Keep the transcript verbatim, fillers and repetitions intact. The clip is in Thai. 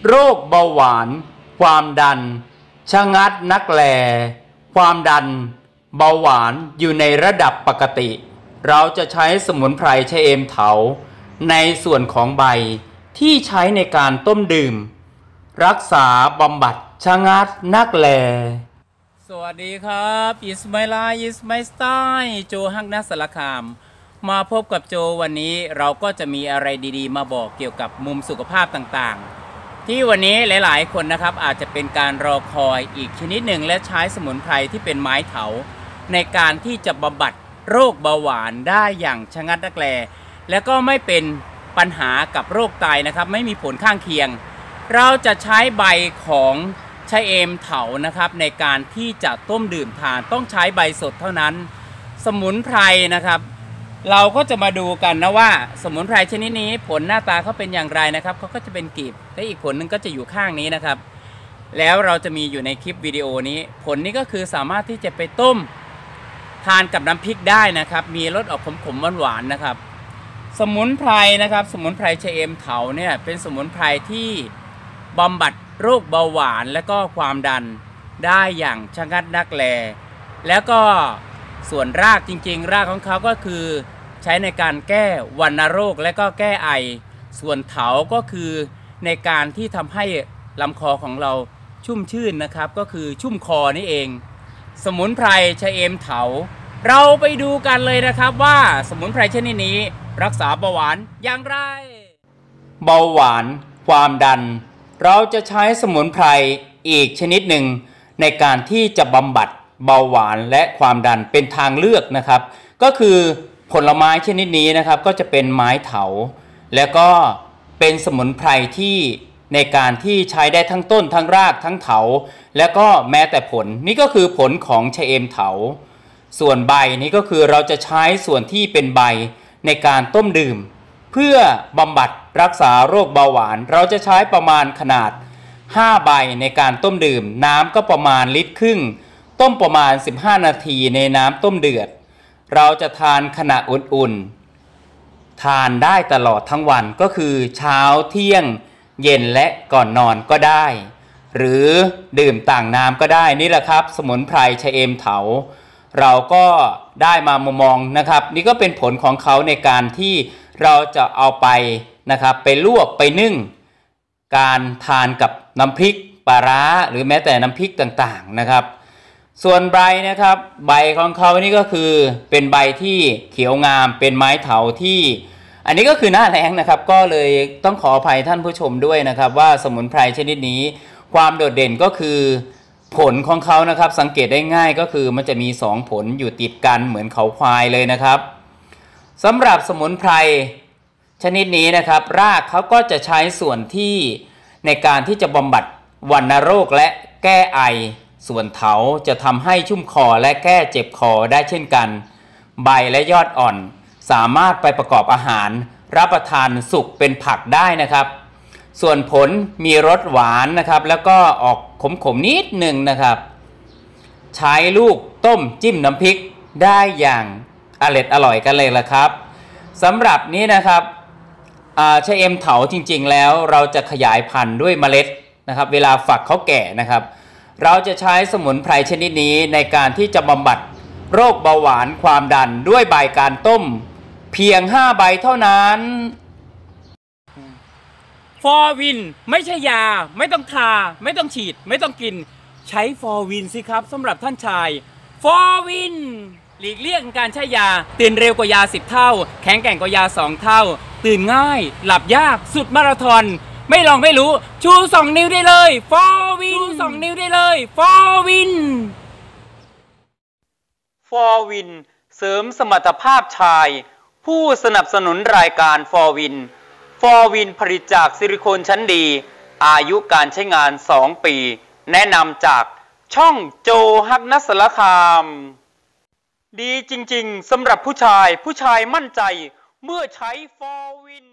โรคเบาหวานความดันชะงัดนักแลความดันเบาหวานอยู่ในระดับปกติเราจะใช้สมุนไพรชะเอมเถาในส่วนของใบที่ใช้ในการต้มดื่มรักษาบำบัดชะงัดนักแลสวัสดีครับอิสมาลาอิสมาสไตล์โจฮักนัสสารคามมาพบกับโจวันนี้เราก็จะมีอะไรดีๆมาบอกเกี่ยวกับมุมสุขภาพต่างๆที่วันนี้หลายๆคนนะครับอาจจะเป็นการรอคอยอีกชนิดหนึ่งและใช้สมุนไพรที่เป็นไม้เถาในการที่จะบำบัดโรคเบาหวานได้อย่างชะงัดนักแลและก็ไม่เป็นปัญหากับโรคไตนะครับไม่มีผลข้างเคียงเราจะใช้ใบของชะเอมเถานะครับในการที่จะต้มดื่มทานต้องใช้ใบสดเท่านั้นสมุนไพรนะครับเราก็จะมาดูกันนะว่าสมุนไพรชนิดนี้ผลหน้าตาเขาเป็นอย่างไรนะครับเขาก็จะเป็นกลีบและอีกผลหนึ่งก็จะอยู่ข้างนี้นะครับแล้วเราจะมีอยู่ในคลิปวิดีโอนี้ผลนี้ก็คือสามารถที่จะไปต้มทานกับน้ำพริกได้นะครับมีรสออกขมๆหวานๆนะครับสมุนไพรนะครับสมุนไพรชะเอมเถาเนี่ยเป็นสมุนไพรที่บำบัดโรคเบาหวานและก็ความดันได้อย่างชะงัดนักแลแล้วก็ส่วนรากจริงๆรากของเขาก็คือใช้ในการแก้วัณโรคและก็แก้ไอส่วนเถาก็คือในการที่ทำให้ลำคอของเราชุ่มชื่นนะครับก็คือชุ่มคอนี่เองสมุนไพรชะเอมเถาเราไปดูกันเลยนะครับว่าสมุนไพรชนิดนี้รักษาเบาหวานอย่างไรเบาหวานความดันเราจะใช้สมุนไพรอีกชนิดหนึ่งในการที่จะบำบัดเบาหวานและความดันเป็นทางเลือกนะครับก็คือผลไม้ชนิดนี้นะครับก็จะเป็นไม้เถาแล้วก็เป็นสมุนไพรที่ในการที่ใช้ได้ทั้งต้นทั้งรากทั้งเถาแล้วก็แม้แต่ผลนี่ก็คือผลของชะเอมเถาส่วนใบนี้ก็คือเราจะใช้ส่วนที่เป็นใบในการต้มดื่มเพื่อบำบัดรักษาโรคเบาหวานเราจะใช้ประมาณขนาดห้าใบในการต้มดื่มน้ำก็ประมาณลิตรครึ่งต้มประมาณสิบห้านาทีในน้ำต้มเดือดเราจะทานขณะอุ่นๆทานได้ตลอดทั้งวันก็คือเช้าเที่ยงเย็นและก่อนนอนก็ได้หรือดื่มต่างน้ำก็ได้นี่แหละครับสมุนไพรชะเอมเถาเราก็ได้มามองนะครับนี่ก็เป็นผลของเขาในการที่เราจะเอาไปนะครับไปลวกไปนึ่งการทานกับน้ำพริกปลาร้าหรือแม้แต่น้ำพริกต่างๆนะครับส่วนใบนะครับใบของเขานี่ก็คือเป็นใบที่เขียวงามเป็นไม้เถาที่อันนี้ก็คือหน้าแล้งนะครับก็เลยต้องขออภัยท่านผู้ชมด้วยนะครับว่าสมุนไพรชนิดนี้ความโดดเด่นก็คือผลของเขานะครับสังเกตได้ง่ายก็คือมันจะมีสองผลอยู่ติดกันเหมือนเขาควายเลยนะครับสำหรับสมุนไพรชนิดนี้นะครับรากเขาก็จะใช้ส่วนที่ในการที่จะบำบัดวัณโรคและแก้ไอส่วนเถาจะทำให้ชุ่มคอและแก้เจ็บคอได้เช่นกันใบและยอดอ่อนสามารถไปประกอบอาหารรับประทานสุกเป็นผักได้นะครับส่วนผลมีรสหวานนะครับแล้วก็ออกขมๆนิดหนึ่งนะครับใช้ลูกต้มจิ้มน้ำพริกได้อย่างอร่อยอร่อยกันเลยละครับสำหรับนี้นะครับชะเอมเถาจริงๆแล้วเราจะขยายพันธุ์ด้วยเมล็ดนะครับเวลาฝักเขาแก่นะครับเราจะใช้สมุนไพรชนิดนี้ในการที่จะบำบัดโรคเบาหวานความดันด้วยใบการต้มเพียงห้าใบเท่านั้นฟอร์วินไม่ใช่ยาไม่ต้องทาไม่ต้องฉีดไม่ต้องกินใช้ฟอร์วินสิครับสำหรับท่านชายฟอร์วินหลีกเลี่ยงการใช้ยาตื่นเร็วกว่ายาสิบเท่าแข็งแกร่งกว่ายาสองเท่าตื่นง่ายหลับยากสุดมาราธอนไม่ลองไม่รู้ชูสองนิ้วได้เลยฟอร์วินสองนิ้วได้เลยฟอร์วินฟอร์วินเสริมสมรรถภาพชายผู้สนับสนุนรายการฟอร์วินฟอร์วินผลิตจากซิลิโคนชั้นดีอายุการใช้งานสองปีแนะนำจากช่องโจฮักนัสสารคามดีจริงๆสำหรับผู้ชายผู้ชายมั่นใจเมื่อใช้ฟอร์วิน